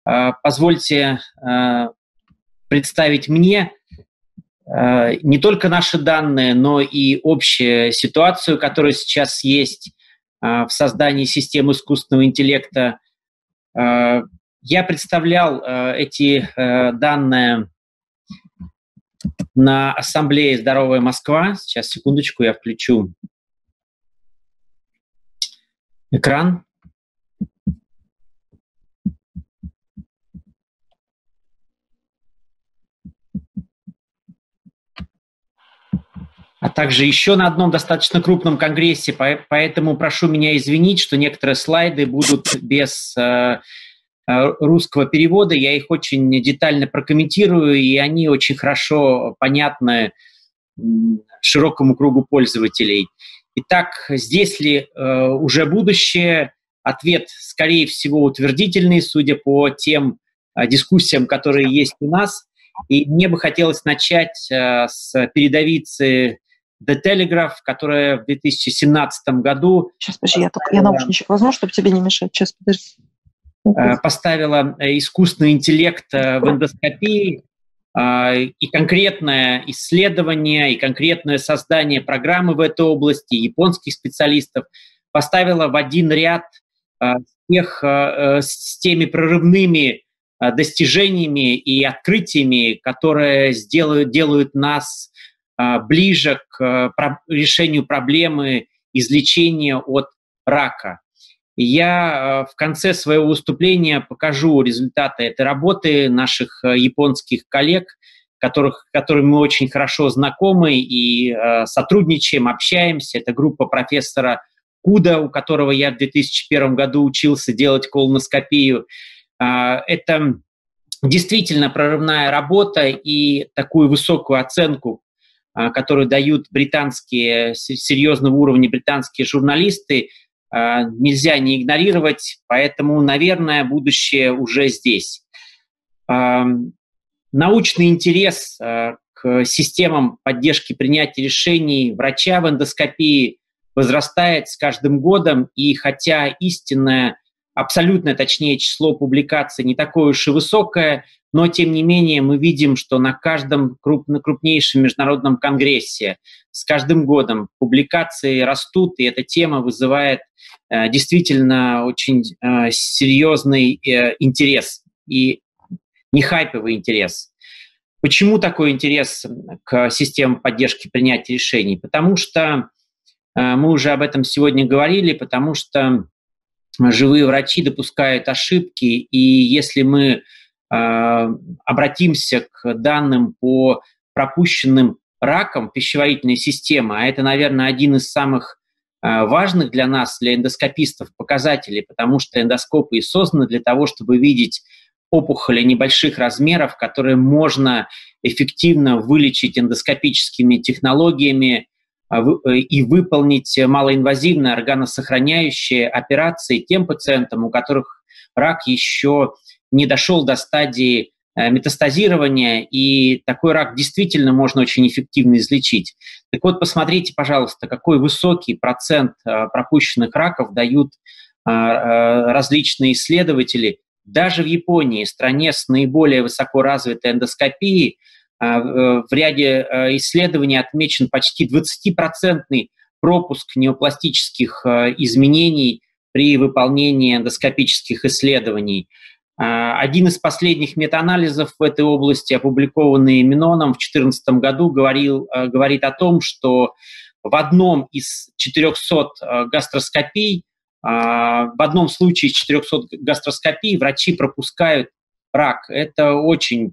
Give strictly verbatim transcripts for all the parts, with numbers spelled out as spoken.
позвольте представить мне не только наши данные, но и общую ситуацию, которая сейчас есть в создании систем искусственного интеллекта. Я представлял эти данные на ассамблее «Здоровая Москва». Сейчас, секундочку, я включу экран. А также еще на одном достаточно крупном конгрессе, поэтому прошу меня извинить, что некоторые слайды будут без э, русского перевода. Я их очень детально прокомментирую, и они очень хорошо понятны широкому кругу пользователей. Итак, здесь ли э, уже будущее? Ответ, скорее всего, утвердительный, судя по тем э, дискуссиям, которые есть у нас. И мне бы хотелось начать э, с передовицы The Telegraph, которая в две тысячи семнадцатом году... Сейчас, подожди, я, только, я наушничек возьму, чтобы тебе не мешать. Сейчас, подожди. Поставила искусственный интеллект в эндоскопии, и конкретное исследование, и конкретное создание программы в этой области японских специалистов поставила в один ряд с, тех, с теми прорывными достижениями и открытиями, которые сделают, делают нас ближе к решению проблемы излечения от рака. Я в конце своего выступления покажу результаты этой работы наших японских коллег, которых, которыми мы очень хорошо знакомы и сотрудничаем, общаемся. Это группа профессора Куда, у которого я в две тысячи первом году учился делать колоноскопию. Это действительно прорывная работа, и такую высокую оценку, которую дают британские, серьезного уровня британские журналисты, нельзя не игнорировать, поэтому, наверное, будущее уже здесь. Научный интерес к системам поддержки принятия решений врача в эндоскопии возрастает с каждым годом, и хотя истинное, абсолютное, точнее, число публикаций не такое уж и высокое, но, тем не менее, мы видим, что на каждом крупно, крупнейшем международном конгрессе с каждым годом публикации растут, и эта тема вызывает э, действительно очень э, серьезный э, интерес, и не хайповый интерес. Почему такой интерес к системе поддержки принятия решений? Потому что, э, мы уже об этом сегодня говорили, потому что живые врачи допускают ошибки, и если мы обратимся к данным по пропущенным ракам пищеварительной системы, а это, наверное, один из самых важных для нас, для эндоскопистов, показателей, потому что эндоскопы и созданы для того, чтобы видеть опухоли небольших размеров, которые можно эффективно вылечить эндоскопическими технологиями и выполнить малоинвазивные органосохраняющие операции тем пациентам, у которых рак еще не дошел до стадии метастазирования, и такой рак действительно можно очень эффективно излечить. Так вот, посмотрите, пожалуйста, какой высокий процент пропущенных раков дают различные исследователи. Даже в Японии, стране с наиболее высоко развитой эндоскопией, в ряде исследований отмечен почти двадцатипроцентный пропуск неопластических изменений при выполнении эндоскопических исследований. Один из последних метаанализов в этой области, опубликованный Миноном в две тысячи четырнадцатом году, говорил, говорит о том, что в одном из четырехсот гастроскопий, в одном случае из четырехсот гастроскопий врачи пропускают рак. Это очень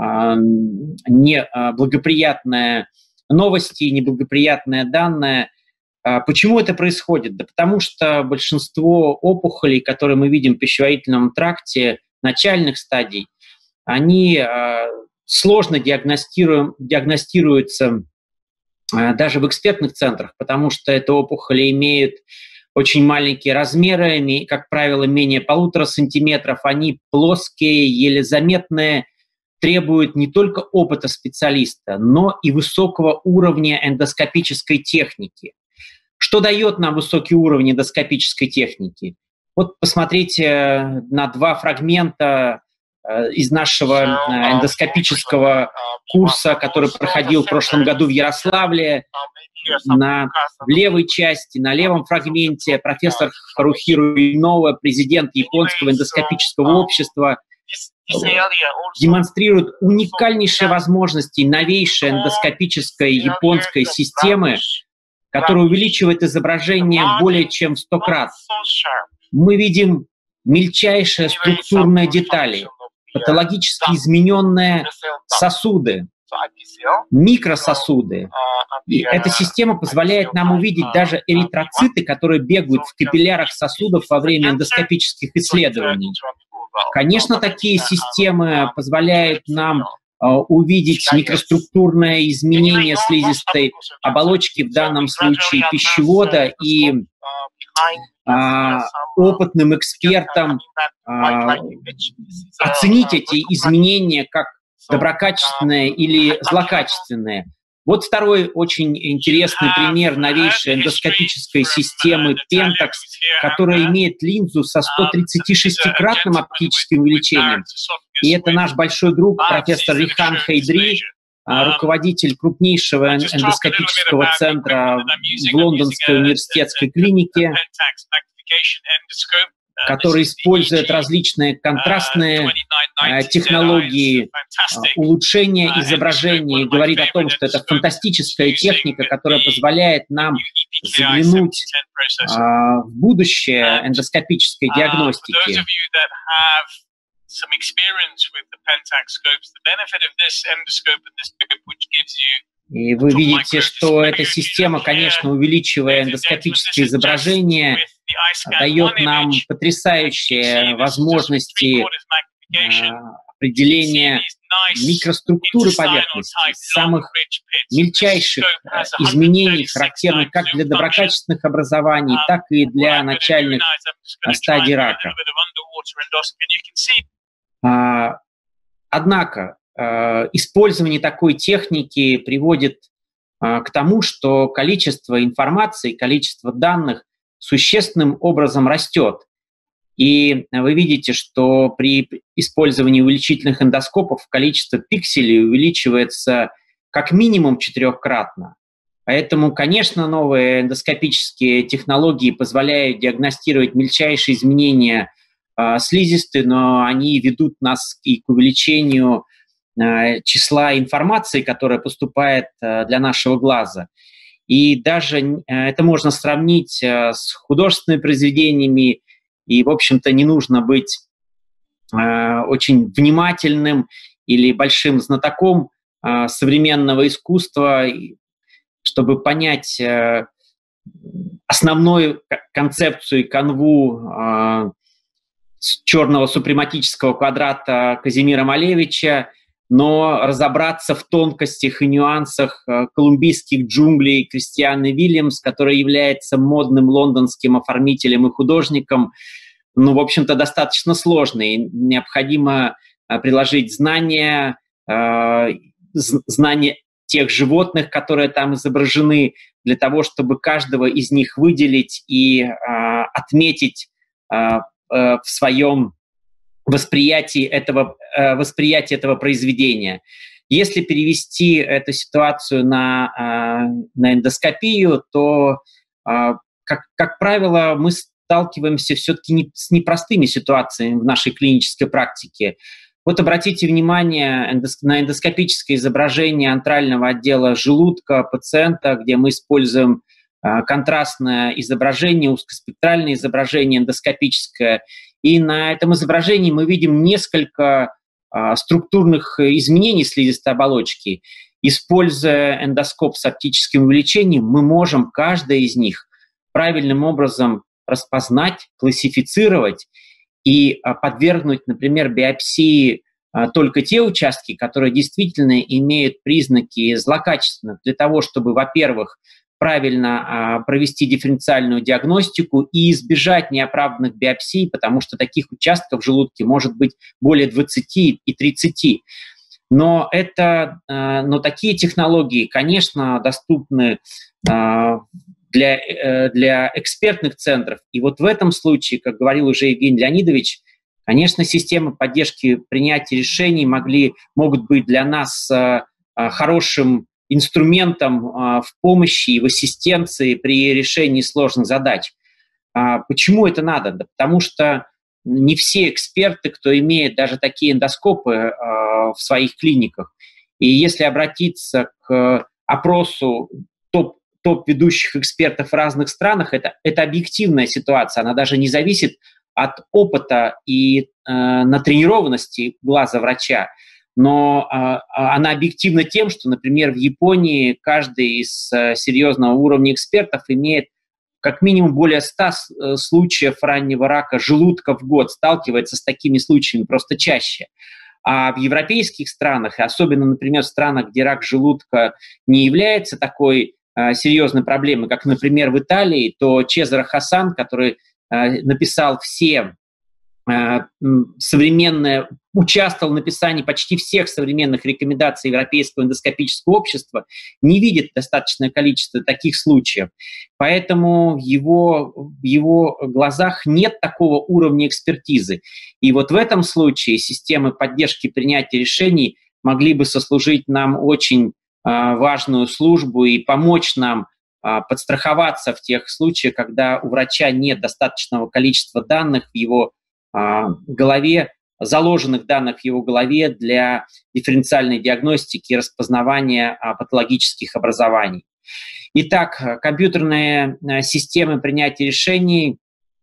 неблагоприятная новость и неблагоприятное данное. Почему это происходит? Да потому что большинство опухолей, которые мы видим в пищеварительном тракте, начальных стадий, они э, сложно диагностируем, диагностируются э, даже в экспертных центрах, потому что это опухоли имеют очень маленькие размеры, как правило, менее полутора сантиметров, они плоские, еле заметные, требуют не только опыта специалиста, но и высокого уровня эндоскопической техники. Что дает нам высокий уровень эндоскопической техники? Вот посмотрите на два фрагмента из нашего эндоскопического курса, который проходил в прошлом году в Ярославле, на в левой части, на левом фрагменте профессор Харухиро Иноуэ, президент Японского эндоскопического общества, демонстрирует уникальнейшие возможности новейшей эндоскопической японской системы, которая увеличивает изображение более чем в сто крат. Мы видим мельчайшие структурные детали, патологически измененные сосуды, микрососуды. И эта система позволяет нам увидеть даже эритроциты, которые бегают в капиллярах сосудов во время эндоскопических исследований. Конечно, такие системы позволяют нам э, увидеть микроструктурное изменение слизистой оболочки, в данном случае пищевода, и э, опытным экспертам э, оценить эти изменения как доброкачественные или злокачественные. Вот второй очень интересный пример новейшей эндоскопической системы Pentax, которая имеет линзу со сто тридцатишестикратным оптическим увеличением. И это наш большой друг, профессор Рихан Хайдри, руководитель крупнейшего эндоскопического центра в Лондонской университетской клинике, который использует различные контрастные э, технологии, э, улучшения изображения, и говорит о том, что это фантастическая техника, которая позволяет нам заглянуть э, в будущее эндоскопической диагностики. И вы видите, что эта система, конечно, увеличивая эндоскопическое изображение, дает нам потрясающие возможности э, определения микроструктуры поверхности, самых мельчайших э, изменений, характерных как для доброкачественных образований, так и для начальных э, стадий рака. А, однако, э, использование такой техники приводит э, к тому, что количество информации, количество данных существенным образом растет. И вы видите, что при использовании увеличительных эндоскопов количество пикселей увеличивается как минимум четырехкратно. Поэтому, конечно, новые эндоскопические технологии позволяют диагностировать мельчайшие изменения э, слизистой, но они ведут нас и к увеличению э, числа информации, которая поступает э, для нашего глаза. И даже э, это можно сравнить э, с художественными произведениями, и, в общем-то, не нужно быть э, очень внимательным или большим знатоком э, современного искусства, чтобы понять э, основную концепцию и канву э, черного супрематического квадрата Казимира Малевича, но разобраться в тонкостях и нюансах э, колумбийских джунглей Кристианы Вильямс, который является модным лондонским оформителем и художником, ну, в общем-то, достаточно сложно. И необходимо э, приложить знания, э, знания тех животных, которые там изображены, для того, чтобы каждого из них выделить и э, отметить э, э, в своем восприятии этого, э, восприятии этого произведения. Если перевести эту ситуацию на, э, на эндоскопию, то, э, как, как правило, мы сталкиваемся все-таки не, с непростыми ситуациями в нашей клинической практике. Вот обратите внимание эндос, на эндоскопическое изображение антрального отдела желудка пациента, где мы используем э, контрастное изображение, узкоспектральное изображение эндоскопическое. И на этом изображении мы видим несколько а, структурных изменений слизистой оболочки. Используя эндоскоп с оптическим увеличением, мы можем каждое из них правильным образом распознать, классифицировать и а, подвергнуть, например, биопсии а, только те участки, которые действительно имеют признаки злокачественных, для того, чтобы, во-первых, правильно а, провести дифференциальную диагностику и избежать неоправданных биопсий, потому что таких участков в желудке может быть более двадцати и тридцати. Но, это, а, но такие технологии, конечно, доступны а, для, а, для экспертных центров. И вот в этом случае, как говорил уже Евгений Леонидович, Конечно, системы поддержки принятия решений могли, могут быть для нас хорошим инструментом в помощи и в ассистенции при решении сложных задач. Почему это надо? Да потому что не все эксперты, кто имеет даже такие эндоскопы в своих клиниках. И если обратиться к опросу топ, топ-ведущих экспертов в разных странах, это, это объективная ситуация, она даже не зависит от опыта и э, натренированности глаза врача, но э, она объективна тем, что, например, в Японии каждый из э, серьезного уровня экспертов имеет как минимум более ста случаев раннего рака желудка в год, сталкивается с такими случаями просто чаще. А в европейских странах, и особенно, например, в странах, где рак желудка не является такой э, серьезной проблемой, как, например, в Италии, то Чезаре Хасан, который э, написал все э, современные, участвовал в написании почти всех современных рекомендаций Европейского эндоскопического общества, не видит достаточное количество таких случаев. Поэтому в его, в его глазах нет такого уровня экспертизы. И вот в этом случае системы поддержки принятия решений могли бы сослужить нам очень э, важную службу и помочь нам э, подстраховаться в тех случаях, когда у врача нет достаточного количества данных в его э, голове, заложенных данных в его голове для дифференциальной диагностики и распознавания э, патологических образований. Итак, компьютерные системы принятия решений,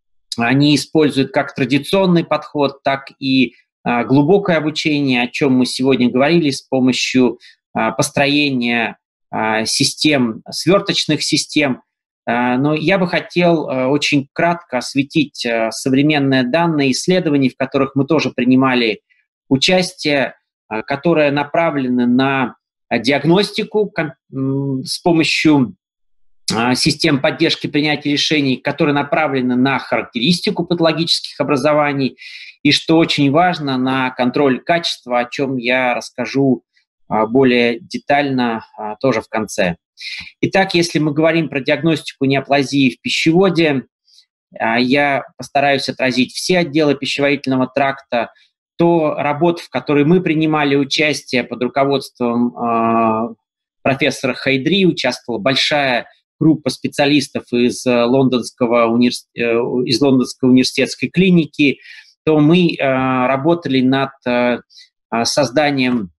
они используют как традиционный подход, так и а, глубокое обучение, о чем мы сегодня говорили, с помощью а, построения а, систем, сверточных систем. А, но я бы хотел а, очень кратко осветить а, современные данные исследований, в которых мы тоже принимали участие, а, которые направлены на диагностику с помощью систем поддержки принятия решений, которые направлены на характеристику патологических образований, и, что очень важно, на контроль качества, о чем я расскажу более детально тоже в конце. Итак, если мы говорим про диагностику неоплазии в пищеводе, я постараюсь отразить все отделы пищеварительного тракта. То работа, в которой мы принимали участие под руководством э, профессора Хайдри, участвовала большая группа специалистов из лондонского, универс... из лондонской университетской клиники, то мы э, работали над э, созданием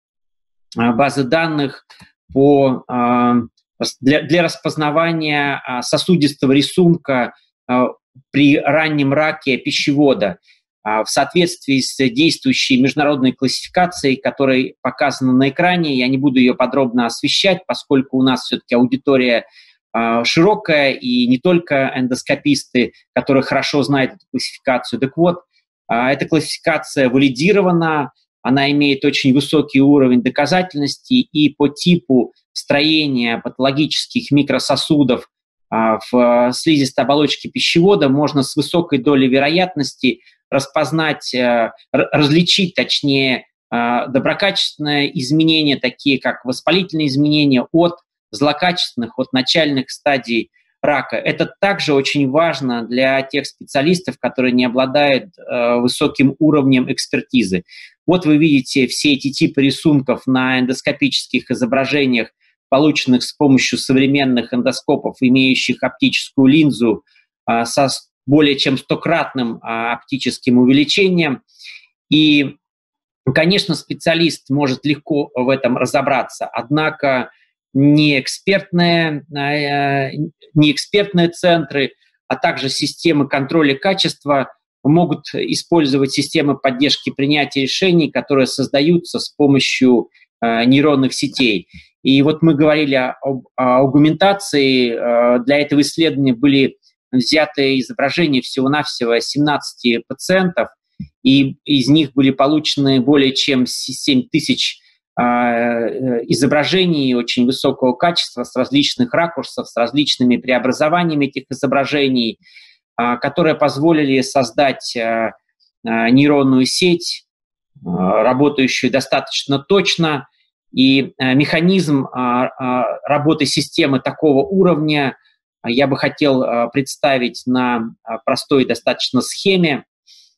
базы данных по, э, для, для распознавания сосудистого рисунка э, при раннем раке пищевода в соответствии с действующей международной классификацией, которая показана на экране. Я не буду ее подробно освещать, поскольку у нас все-таки аудитория э, широкая, и не только эндоскописты, которые хорошо знают эту классификацию. Так вот, э, эта классификация валидирована, она имеет очень высокий уровень доказательности, и по типу строения патологических микрососудов э, в слизистой оболочке пищевода можно с высокой долей вероятности распознать, различить, точнее, доброкачественные изменения, такие как воспалительные изменения, от злокачественных, от начальных стадий рака. Это также очень важно для тех специалистов, которые не обладают высоким уровнем экспертизы. Вот вы видите все эти типы рисунков на эндоскопических изображениях, полученных с помощью современных эндоскопов, имеющих оптическую линзу со более чем стократным а, оптическим увеличением. И, конечно, специалист может легко в этом разобраться, однако не экспертные, а, не экспертные центры, а также системы контроля качества могут использовать системы поддержки принятия решений, которые создаются с помощью а, нейронных сетей. И вот мы говорили об, о аугментации. А, для этого исследования были взятые изображения всего-навсего семнадцати пациентов, и из них были получены более чем семь тысяч э, изображений очень высокого качества, с различных ракурсов, с различными преобразованиями этих изображений, э, которые позволили создать э, э, нейронную сеть, э, работающую достаточно точно, и э, механизм э, э, работы системы такого уровня я бы хотел представить на простой достаточно схеме.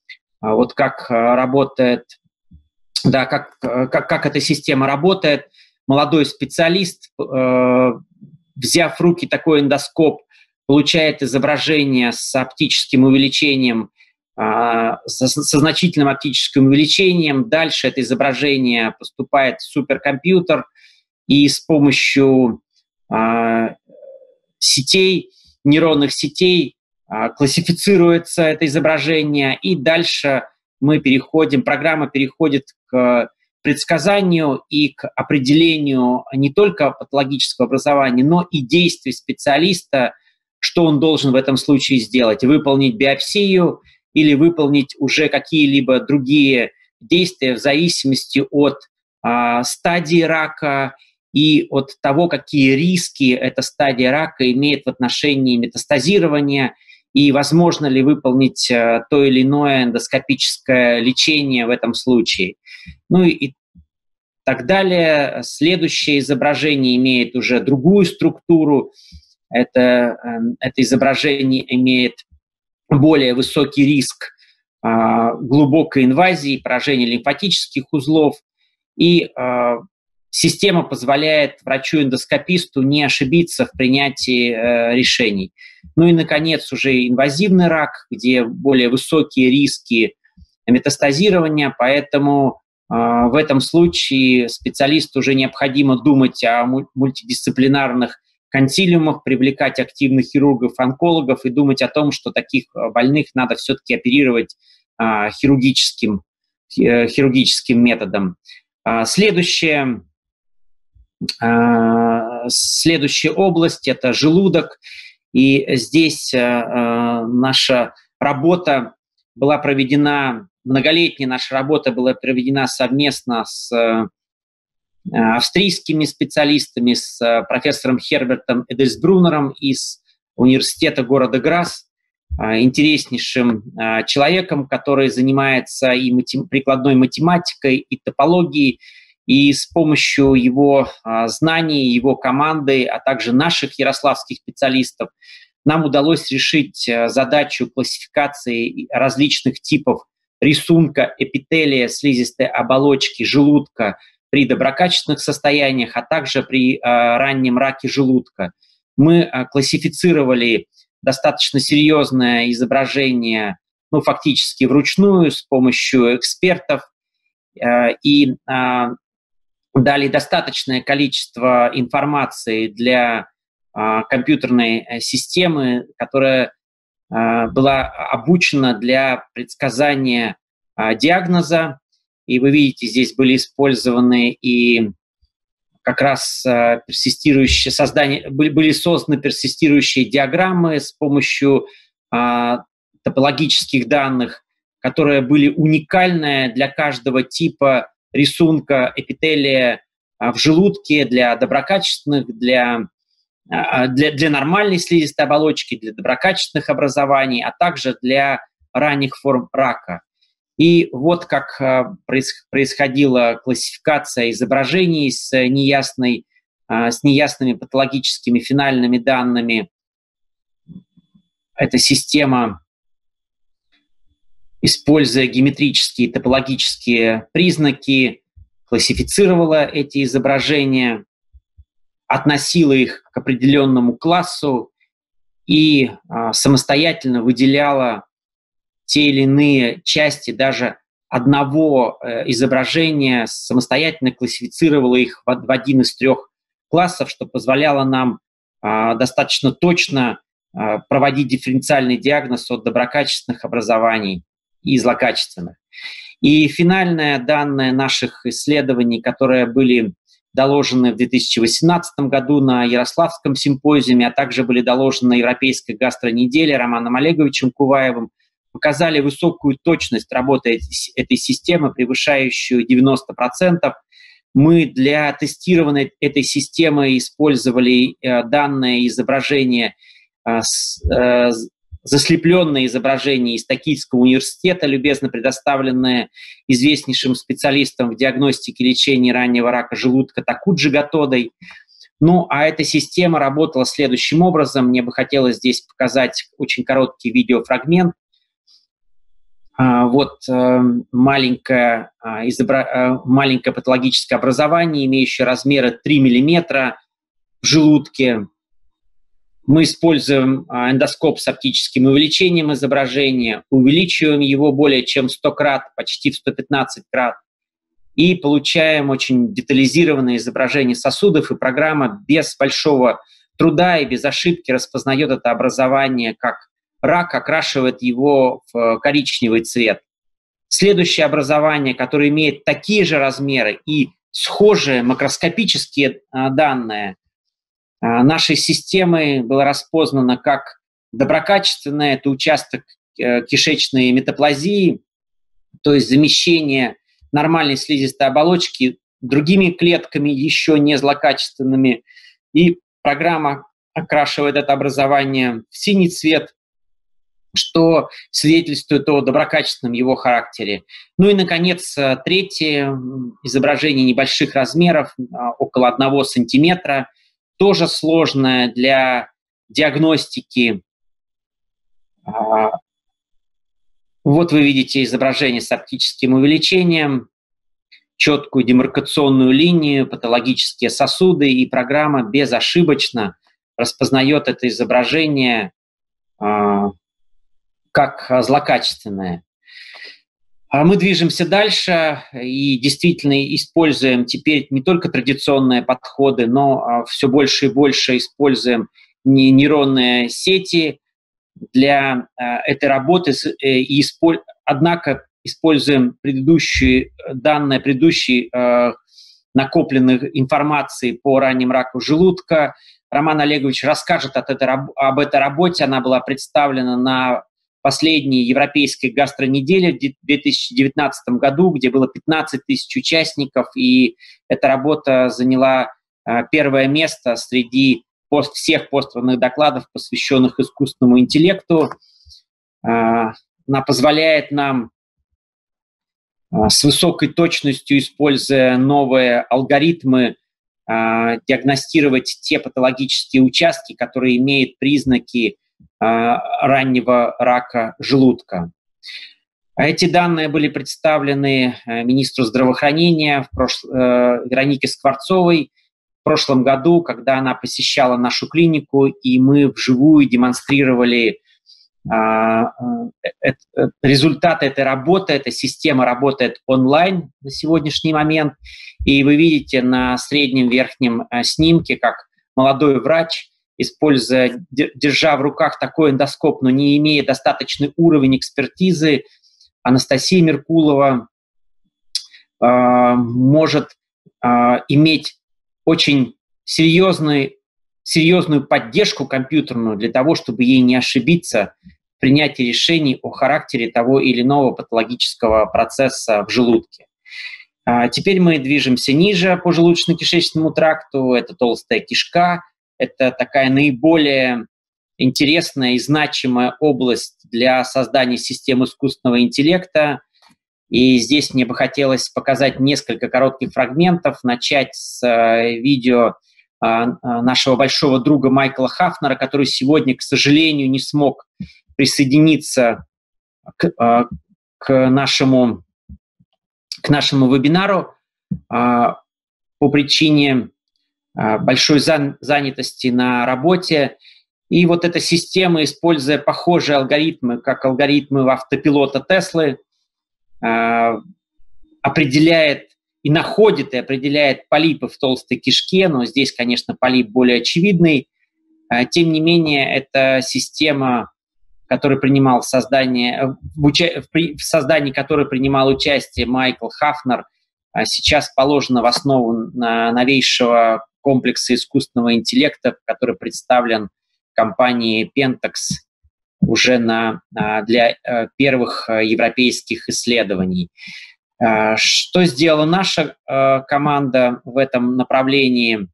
вот как работает, да, как, как, как эта система работает. Молодой специалист, взяв в руки такой эндоскоп, получает изображение с оптическим увеличением, со, со значительным оптическим увеличением. Дальше это изображение поступает в суперкомпьютер, и с помощью а, сетей, нейронных сетей а, классифицируется это изображение, и дальше мы переходим, программа переходит к предсказанию и к определению не только патологического образования, но и действий специалиста, что он должен в этом случае сделать: выполнить биопсию или выполнить уже какие-либо другие действия в зависимости от а, стадии рака и от того, какие риски эта стадия рака имеет в отношении метастазирования, и возможно ли выполнить а, то или иное эндоскопическое лечение в этом случае. Ну и так далее. Следующее изображение имеет уже другую структуру. Это, это изображение имеет более высокий риск а, глубокой инвазии, поражения лимфатических узлов. И а, система позволяет врачу-эндоскописту не ошибиться в принятии а, решений. Ну и, наконец, уже инвазивный рак, где более высокие риски метастазирования, поэтому а, в этом случае специалисту уже необходимо думать о мультидисциплинарных консилиумах, привлекать активных хирургов, онкологов и думать о том, что таких больных надо все-таки оперировать а, хирургическим, хирургическим методом. А, следующая, а, следующая область – это желудок. И здесь а, наша работа была проведена, многолетняя наша работа была проведена совместно с австрийскими специалистами, с профессором Хербертом Эдельсбруннером из университета города Граз, интереснейшим человеком, который занимается и матем- прикладной математикой, и топологией, и с помощью его знаний, его команды, а также наших ярославских специалистов нам удалось решить задачу классификации различных типов рисунка эпителия слизистой оболочки желудка при доброкачественных состояниях, а также при э, раннем раке желудка. Мы э, классифицировали достаточно серьезное изображение, ну, фактически вручную, с помощью экспертов, э, и э, дали достаточное количество информации для э, компьютерной системы, которая э, была обучена для предсказания э, диагноза. И вы видите, здесь были использованы и как раз э, персистирующие создания, были, были созданы персистирующие диаграммы с помощью э, топологических данных, которые были уникальны для каждого типа рисунка эпителия э, в желудке, для доброкачественных, для, э, для, для нормальной слизистой оболочки, для доброкачественных образований, а также для ранних форм рака. И вот как происходила классификация изображений с, неясной, с неясными патологическими финальными данными. Эта система, используя геометрические и топологические признаки, классифицировала эти изображения, относила их к определенному классу и самостоятельно выделяла те или иные части даже одного э, изображения, самостоятельно классифицировала их в, в один из трех классов, что позволяло нам э, достаточно точно э, проводить дифференциальный диагноз от доброкачественных образований и злокачественных. И финальное данное наших исследований, которые были доложены в две тысячи восемнадцатом году на Ярославском симпозиуме, а также были доложены на Европейской гастронеделе Романом Олеговичем Куваевым, показали высокую точность работы этой системы, превышающую девяносто процентов. Мы для тестирования этой системы использовали данные изображения, заслепленные изображения из Токийского университета, любезно предоставленные известнейшим специалистом в диагностике и лечении раннего рака желудка Такуджи Гатодой. Ну, а эта система работала следующим образом. Мне бы хотелось здесь показать очень короткий видеофрагмент. Вот маленькое, изобра... маленькое патологическое образование, имеющее размеры три миллиметра в желудке. Мы используем эндоскоп с оптическим увеличением изображения, увеличиваем его более чем в сто крат, почти в сто пятнадцать крат, и получаем очень детализированное изображение сосудов, и программа без большого труда и без ошибки распознает это образование как рак, окрашивает его в коричневый цвет. Следующее образование, которое имеет такие же размеры и схожие макроскопические данные нашей системы, было распознано как доброкачественное. Это участок кишечной метаплазии, то есть замещение нормальной слизистой оболочки другими клетками, еще не злокачественными. И программа окрашивает это образование в синий цвет, что свидетельствует о доброкачественном его характере. Ну и, наконец, третье изображение небольших размеров, около одного сантиметра, тоже сложное для диагностики. Вот вы видите изображение с оптическим увеличением, четкую демаркационную линию, патологические сосуды, и программа безошибочно распознает это изображение как злокачественное. Мы движемся дальше и действительно используем теперь не только традиционные подходы, но все больше и больше используем нейронные сети для этой работы. И исполь... Однако используем предыдущие данные, предыдущие э, накопленных информации по ранним раку желудка. Роман Олегович расскажет от этой, об этой работе. Она была представлена на последней европейской гастронеделе в две тысячи девятнадцатом году, где было пятнадцать тысяч участников, и эта работа заняла э, первое место среди пост, всех постранных докладов, посвященных искусственному интеллекту. Э, она позволяет нам э, с высокой точностью, используя новые алгоритмы, э, диагностировать те патологические участки, которые имеют признаки раннего рака желудка. Эти данные были представлены министру здравоохранения в прош... Веронике Скворцовой в прошлом году, когда она посещала нашу клинику, и мы вживую демонстрировали результаты этой работы. Эта система работает онлайн на сегодняшний момент, и вы видите на среднем верхнем снимке, как молодой врач, используя, держа в руках такой эндоскоп, но не имея достаточный уровень экспертизы, Анастасия Меркулова э, может э, иметь очень серьезный, серьезную поддержку компьютерную для того, чтобы ей не ошибиться в принятии решений о характере того или иного патологического процесса в желудке. А теперь мы движемся ниже по желудочно-кишечному тракту. Это толстая кишка. Это такая наиболее интересная и значимая область для создания системы искусственного интеллекта. И здесь мне бы хотелось показать несколько коротких фрагментов, начать с э, видео э, нашего большого друга Майкла Хафнера, который сегодня, к сожалению, не смог присоединиться к, э, к, нашему, к нашему вебинару э, по причине большой занятости на работе. И вот эта система, используя похожие алгоритмы, как алгоритмы автопилота Теслы, определяет и находит и определяет полипы в толстой кишке, но здесь, конечно, полип более очевидный. Тем не менее, эта система, которая принимал в создании, в, уча... в создании которой принимал участие Майкл Хафнер, сейчас положена в основу новейшего комплекса искусственного интеллекта, который представлен компанией Pentax уже на, для первых европейских исследований. Что сделала наша команда в этом направлении?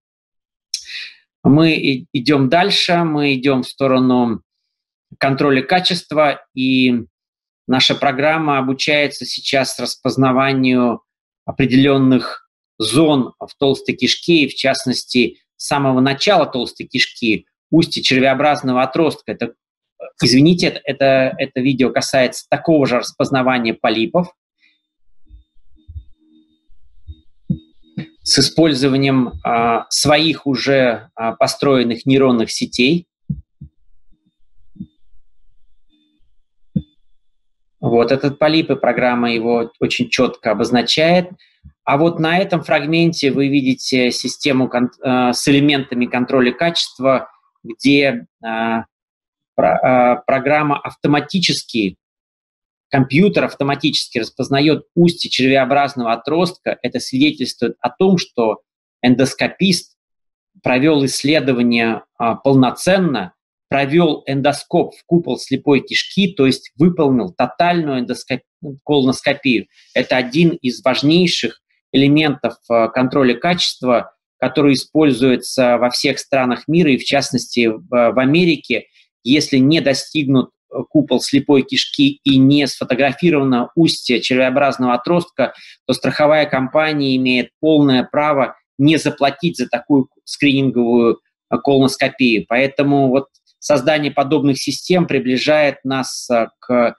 Мы идем дальше, мы идем в сторону контроля качества, и наша программа обучается сейчас распознаванию определенных зон в толстой кишке, и в частности, с самого начала толстой кишки, устье червеобразного отростка. Это извините, это, это, это видео касается такого же распознавания полипов с использованием а, своих уже а, построенных нейронных сетей. Вот этот полип, и программа его очень четко обозначает. А вот на этом фрагменте вы видите систему э, с элементами контроля качества, где э, про, э, программа автоматически, компьютер автоматически распознает устье червеобразного отростка. Это свидетельствует о том, что эндоскопист провел исследование э, полноценно, провел эндоскоп в купол слепой кишки, то есть выполнил тотальную эндоскоп... колоноскопию. Это один из важнейших элементов контроля качества, который используется во всех странах мира, и в частности в Америке. Если не достигнут купол слепой кишки и не сфотографировано устье червеобразного отростка, то страховая компания имеет полное право не заплатить за такую скрининговую колоноскопию. Поэтому вот создание подобных систем приближает нас к,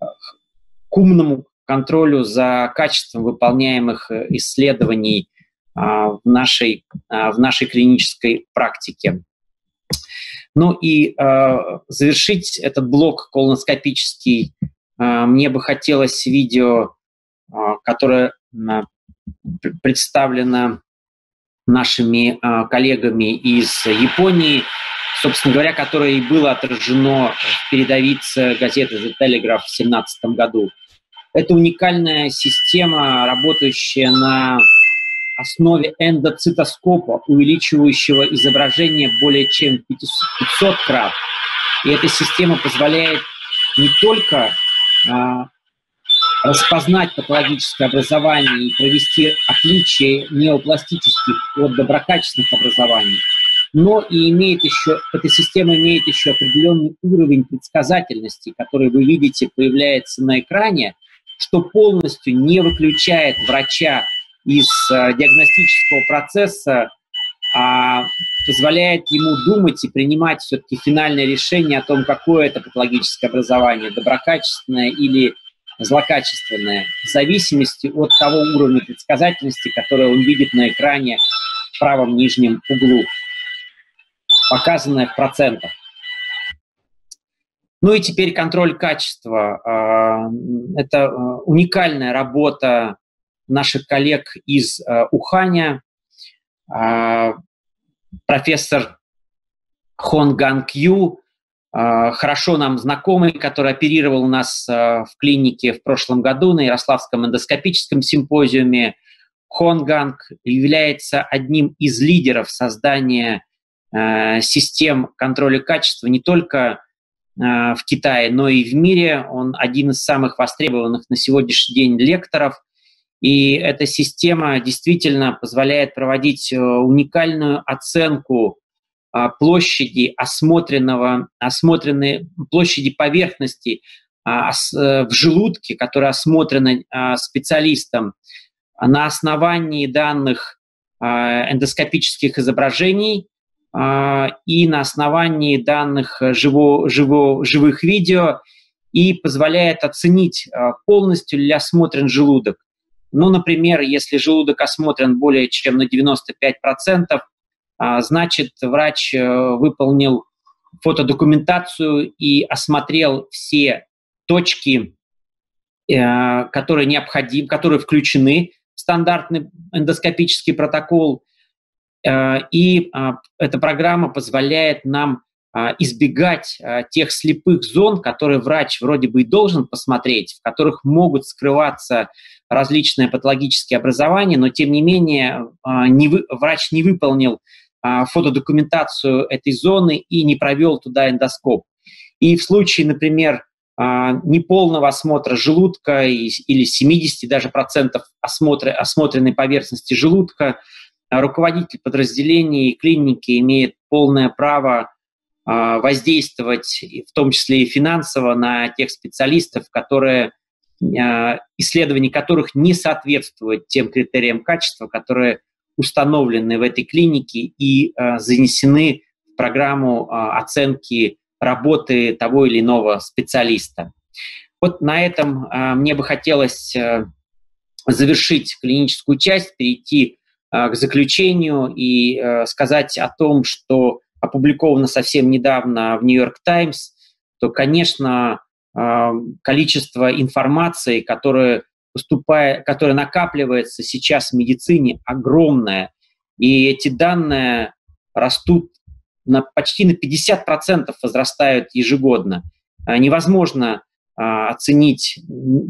к умному контролю за качеством выполняемых исследований а, в, нашей, а, в нашей клинической практике. Ну и а, завершить этот блок колоноскопический а, мне бы хотелось видео, а, которое а, представлено нашими а, коллегами из Японии, собственно говоря, которое и было отражено в передовице газеты The Telegraph в две тысячи семнадцатом году. Это уникальная система, работающая на основе эндоцитоскопа, увеличивающего изображение более чем пятьсот крат. И эта система позволяет не только а, распознать патологическое образование и провести отличие неопластических от доброкачественных образований, но и имеет еще, эта система имеет еще определенный уровень предсказательности, который вы видите, появляется на экране, что полностью не выключает врача из э, диагностического процесса, а позволяет ему думать и принимать все-таки финальное решение о том, какое это патологическое образование, доброкачественное или злокачественное, в зависимости от того уровня предсказательности, который он видит на экране в правом нижнем углу, показанное в процентах. Ну и теперь контроль качества. Это уникальная работа наших коллег из Уханя. Профессор Хон Ган Кью, хорошо нам знакомый, который оперировал у нас в клинике в прошлом году на Ярославском эндоскопическом симпозиуме. Хон Ганг является одним из лидеров создания систем контроля качества не только в Китае, но и в мире. Он один из самых востребованных на сегодняшний день лекторов. И эта система действительно позволяет проводить уникальную оценку площади осмотренного, осмотренной площади поверхности в желудке, которая осмотрена специалистом на основании данных эндоскопических изображений и на основании данных живо, живо, живых видео, и позволяет оценить, полностью ли осмотрен желудок. Ну, например, если желудок осмотрен более чем на девяносто пять процентов, значит, врач выполнил фотодокументацию и осмотрел все точки, которые необходимы, которые включены в стандартный эндоскопический протокол. И эта программа позволяет нам избегать тех слепых зон, которые врач вроде бы и должен посмотреть, в которых могут скрываться различные патологические образования, но тем не менее не вы, врач не выполнил фотодокументацию этой зоны и не провел туда эндоскоп. И в случае, например, неполного осмотра желудка или семидесяти даже процентов осмотра, осмотренной поверхности желудка, руководитель подразделения и клиники имеет полное право воздействовать, в том числе и финансово, на тех специалистов, которые, исследования которых не соответствуют тем критериям качества, которые установлены в этой клинике и занесены в программу оценки работы того или иного специалиста. Вот на этом э, мне бы хотелось э, завершить клиническую часть, перейти э, к заключению и э, сказать о том, что опубликовано совсем недавно в Нью-Йорк Таймс, то, конечно, э, количество информации, которое, поступает, которое накапливается сейчас в медицине, огромное. И эти данные растут на, почти на пятьдесят процентов, возрастают ежегодно. Э, невозможно оценить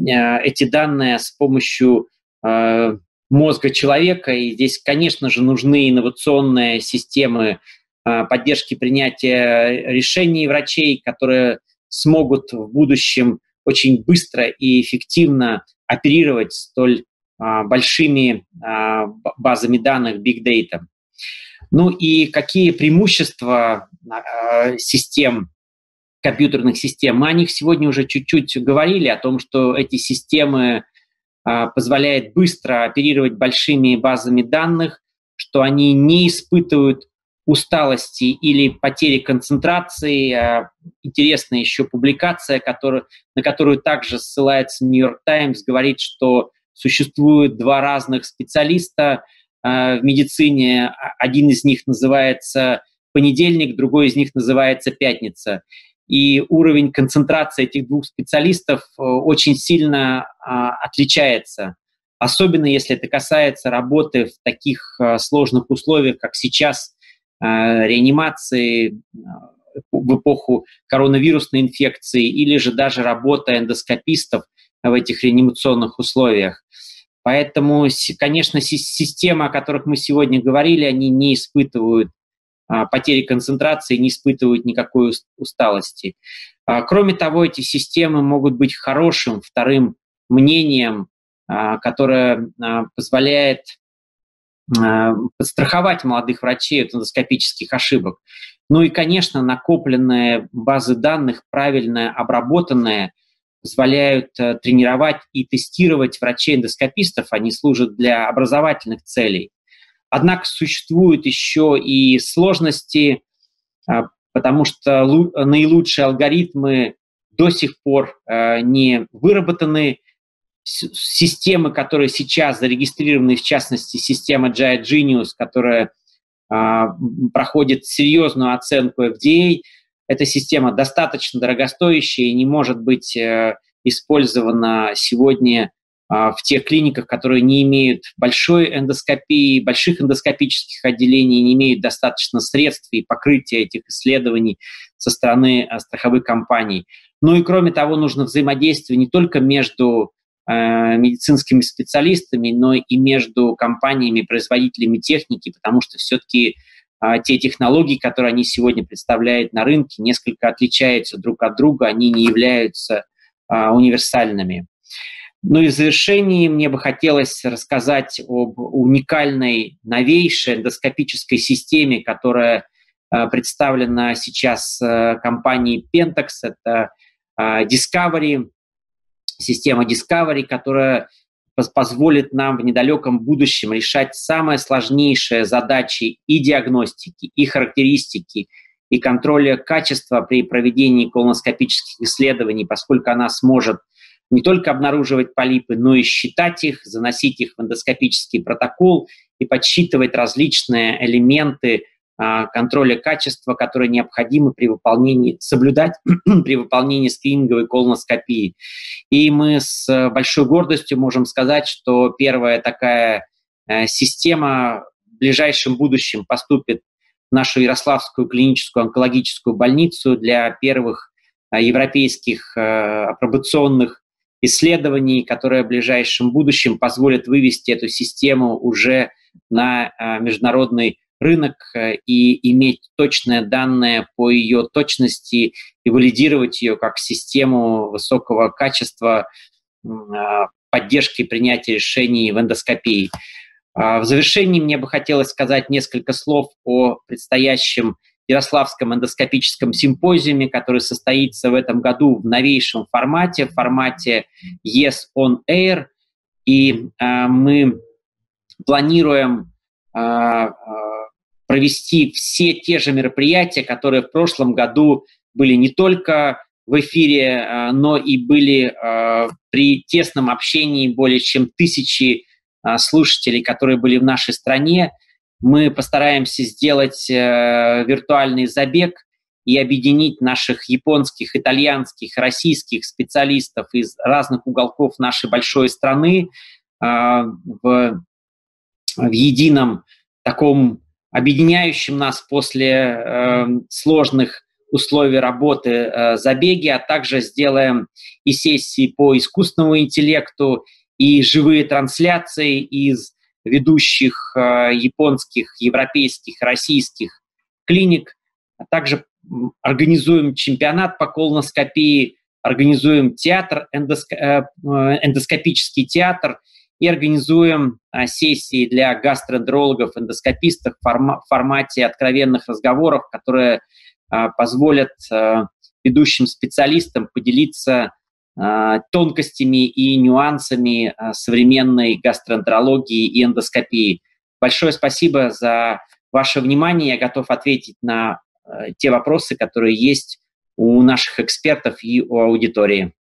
эти данные с помощью э, мозга человека. И здесь, конечно же, нужны инновационные системы э, поддержки принятия решений врачей, которые смогут в будущем очень быстро и эффективно оперировать столь э, большими э, базами данных Big Data. Ну и какие преимущества э, систем, компьютерных систем? Мы о них сегодня уже чуть-чуть говорили, о том, что эти системы а, позволяют быстро оперировать большими базами данных, что они не испытывают усталости или потери концентрации. А, интересная еще публикация, которая, на которую также ссылается Нью-Йорк Таймс, говорит, что существует два разных специалиста а, в медицине. Один из них называется понедельник, другой из них называется пятница. И уровень концентрации этих двух специалистов очень сильно а, отличается. Особенно если это касается работы в таких а, сложных условиях, как сейчас, а, реанимации а, в эпоху коронавирусной инфекции или же даже работа эндоскопистов в этих реанимационных условиях. Поэтому, конечно, системы, о которых мы сегодня говорили, они не испытывают потери концентрации, не испытывают никакой усталости. Кроме того, эти системы могут быть хорошим вторым мнением, которое позволяет подстраховать молодых врачей от эндоскопических ошибок. Ну и, конечно, накопленные базы данных, правильно обработанные, позволяют тренировать и тестировать врачей-эндоскопистов. Они служат для образовательных целей. Однако существуют еще и сложности, потому что наилучшие алгоритмы до сих пор не выработаны. Системы, которые сейчас зарегистрированы, в частности, система джи ай Genius, которая проходит серьезную оценку эф ди эй, эта система достаточно дорогостоящая и не может быть использована сегодня в тех клиниках, которые не имеют большой эндоскопии, больших эндоскопических отделений, не имеют достаточно средств и покрытия этих исследований со стороны страховых компаний. Ну и кроме того, нужно взаимодействие не только между э, медицинскими специалистами, но и между компаниями, производителями техники, потому что все-таки э, те технологии, которые они сегодня представляют на рынке, несколько отличаются друг от друга, они не являются э, универсальными. Ну и в завершении мне бы хотелось рассказать об уникальной, новейшей эндоскопической системе, которая э, представлена сейчас э, компанией Pentax. Это э, Discovery, система Discovery, которая позволит нам в недалеком будущем решать самые сложнейшие задачи и диагностики, и характеристики, и контроля качества при проведении колоноскопических исследований, поскольку она сможет не только обнаруживать полипы, но и считать их, заносить их в эндоскопический протокол и подсчитывать различные элементы а, контроля качества, которые необходимы при выполнении, соблюдать при выполнении скрининговой колоноскопии. И мы с большой гордостью можем сказать, что первая такая э, система в ближайшем будущем поступит в нашу Ярославскую клиническую онкологическую больницу для первых э, европейских э, апробационных исследований, которые в ближайшем будущем позволят вывести эту систему уже на а, международный рынок а, и иметь точные данные по ее точности и валидировать ее как систему высокого качества а, поддержки принятия решений в эндоскопии. А, в завершении мне бы хотелось сказать несколько слов о предстоящем Ярославском эндоскопическом симпозиуме, который состоится в этом году в новейшем формате, в формате Yes on Air. И э, мы планируем э, провести все те же мероприятия, которые в прошлом году были не только в эфире, но и были при тесном общении более чем тысячи слушателей, которые были в нашей стране. Мы постараемся сделать виртуальный забег и объединить наших японских, итальянских, российских специалистов из разных уголков нашей большой страны в, в едином таком объединяющем нас после э, сложных условий работы э, забеге, а также сделаем и сессии по искусственному интеллекту, и живые трансляции из ведущих э, японских, европейских, российских клиник. А также организуем чемпионат по колоноскопии, организуем театр, эндоск... э, эндоскопический театр, и организуем а, сессии для гастроэнтерологов, эндоскопистов в форма- формате откровенных разговоров, которые а, позволят а, ведущим специалистам поделиться а, тонкостями и нюансами а, современной гастроэнтерологии и эндоскопии. Большое спасибо за ваше внимание. Я готов ответить на а, те вопросы, которые есть у наших экспертов и у аудитории.